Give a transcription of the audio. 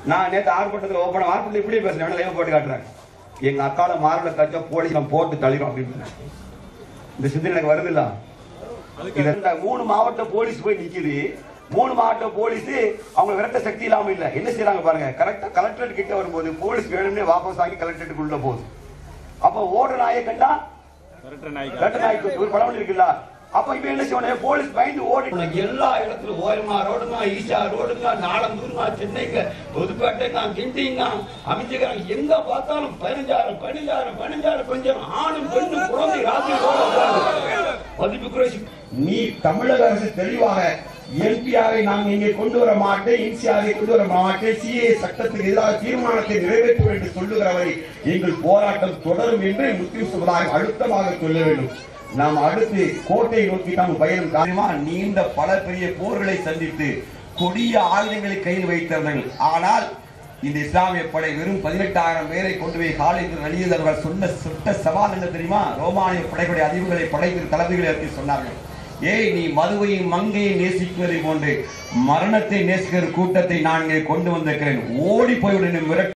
நான் நேற்று ஆர்ப்பாட்டத்தில் ஓப்பன் ஆர்ப்பாட்டத்தில் இப்படி பேசுறேன், லைவ் போட்டு காட்டுறேன். எங்க அக்கால மார்பில் கச்சா போலீஸ் நம்ம போட்டு தள்ளிடும் அப்படின்னு இந்த சிந்தனை எனக்கு வருது இல்ல. இந்த 3 மாவட்ட போலீஸ் போய் நிக்குது. 3 மாவட்ட போலீஸ் அவங்க விரட்ட சக்தி இல்லாம இல்ல. என்ன செய்யறாங்க பாருங்க, கரெக்டா கலெக்டரேட் கிட்ட வரும்போது போலீஸ் வேணும்னே வாபஸ் வாங்கி கலெக்டரேட்டுக்கு உள்ள போகுது. அப்ப ஓட நாயை கண்டா விரட்ட நாய்க்கு ஒரு படம் இருக்குல்ல. அப்ப இப்ப என்ன செய்யணும், போலீஸ் பயந்து ஓடி எல்லா இடத்துல ஓயமா ரோடுங்க, ஈஷா ரோடுங்க, நாளந்தூருங்க, சென்னைங்க, புதுப்பேட்டைங்க, கிண்டிங்க, அமைச்சர் எங்க பார்த்தாலும் 15,000 கொஞ்சம் ஆணும் பெண்ணும் குழந்தை ராத்திரி மதிப்பு. நீ தமிழக அரசு தெளிவாக எம்பிஆரை நாங்கள் இங்கே கொண்டு வர மாட்டேன், என்சிஆரை கொண்டு வர மாட்டேன், சிஏ சட்டத்துக்கு எதிராக தீர்மானத்தை நிறைவேற்றும் என்று சொல்லுகிறவரை எங்கள் போராட்டம் தொடரும் என்று முஸ்லிம் சமுதாயம் அழுத்தமாக சொல்ல வேண்டும். நாம் அடுத்து கோட்டையை நோக்கி நாம் பயணம் காரணமா நீண்ட பல பெரிய போர்களை சந்தித்து கொடிய ஆயுதங்களை கையில் வைத்தவர்கள். ஆனால் இந்த இஸ்லாமிய படை வெறும் 18,000 பேரை கொண்டு போய் காலேஜில் வெளியேறவர்கள் சொன்ன சவால் என்ன தெரியுமா? ரோமானிய படைகளுடைய அதிர்வுகளை படைகள் தளபதிகளை பற்றி சொன்னார்கள். ஏய், நீ மதுவையும் மங்கையை நேசிப்பதை போன்று மரணத்தை நேசிக்கிற கூட்டத்தை நான் இங்கே கொண்டு வந்திருக்கிறேன், ஓடி போய்விட மிரட்ட